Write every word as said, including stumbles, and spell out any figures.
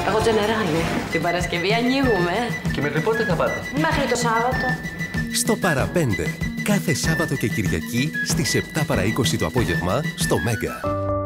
Εγώ τζενερά είναι. Την Παρασκευή ανοίγουμε. Και μέχρι πότε θα πάτε? Μέχρι το Σάββατο. Στο Παραπέντε, κάθε Σάββατο και Κυριακή στις επτά παρά είκοσι το απόγευμα στο Μέγκα.